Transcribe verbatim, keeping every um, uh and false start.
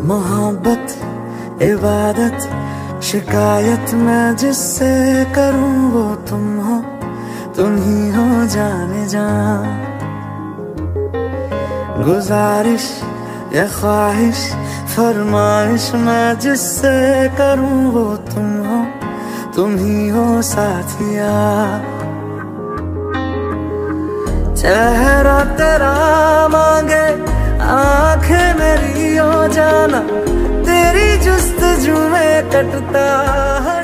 मोहब्बत इबादत शिकायत मैं जिससे करूं वो तुम हो, तुम ही हो जाने जा। गुजारिश या ख्वाहिश फरमाइश मैं जिससे करूं वो तुम हो, तुम ही हो साथिया। चेहरा तेरा मांगे आंखें मेरी हो जाना, तेरी जुस्तजू में कटता है